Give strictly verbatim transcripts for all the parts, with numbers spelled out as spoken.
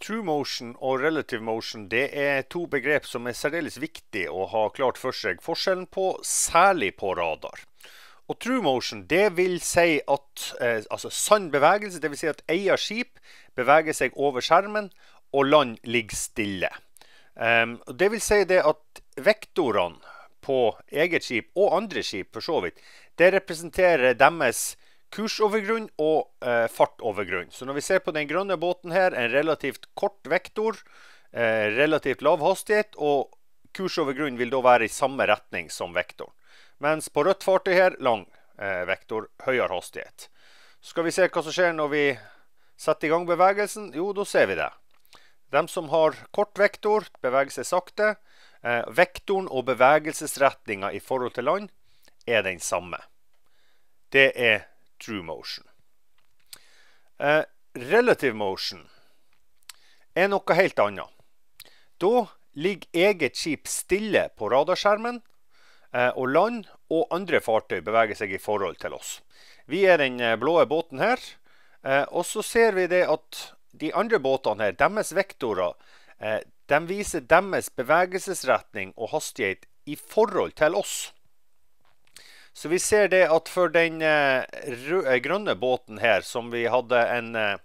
True motion og relative motion det er to begrep som er særdeles viktig å ha klart for seg forskjellen på, særlig på radar. Og true motion det vil si at eh, altså sann bevegelse, det vil si at eier skip beveger seg over skjermen og land ligger stille. Um, det vil si det at vektorene på eget skip og andre skip for så vidt, det representerer deres kursovergrunn og eh, fartovergrunn. Så når vi ser på den grønne båten her, en relativt kort vektor, eh, relativt lav hastighet, og kursovergrunn vil da være i samme retning som vektoren. Mens på rødt fartøy her, lang eh, vektor, høyere hastighet. Så skal vi se hva som skjer når vi setter i gang bevegelsen. Jo, da ser vi det. De som har kort vektor, beveger seg sakte. Eh, vektoren og bevegelsesretningen i forhold til land er den samme. Det er true motion. Eh, relative motion er noe helt annet. Da ligger eget skip stille på radarskjermen, eh, og land og andre fartøy beveger seg i forhold til oss. Vi er den blå båten her, eh, og så ser vi det at de andre båtene her, deres vektorer, eh, de viser deres bevegelsesretning og hastighet i forhold til oss. Så vi ser det at for den eh, røde, grønne båten her, som vi hadde en, eh,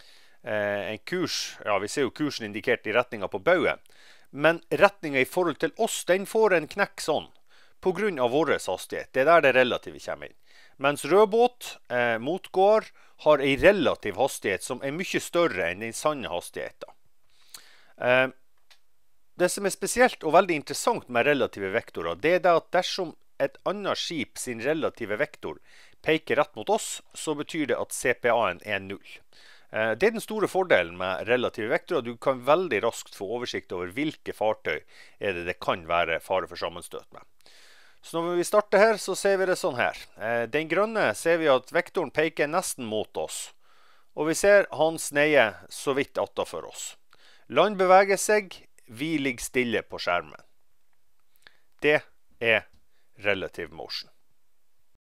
en kurs, ja vi ser jo kursen indikert i retningen på bauet, men retningen i forhold til oss, den får en knekk sånn, på grunn av vår hastighet. Det er der det relative kommer inn. Mens rød båt, eh, motgåer, har en relativ hastighet som er mye større enn den sanne hastigheten. Eh, det som er spesielt og veldig interessant med relative vektorer, det er det at dersom et annet skip sin relative vektor peker rett mot oss, så betyr det at C P A-en er null. Det er den store fordelen med relative vektorer. Du kan veldig raskt få oversikt over hvilke fartøy er det det kan være fare for sammenstøt med. Så når vi starter her, så ser vi det sånn her. Den grønne ser vi at vektoren peker nesten mot oss. Og vi ser han sneier så vidt attenfor oss. Land beveger seg, vi ligger stille på skjermen. Det er relative motion.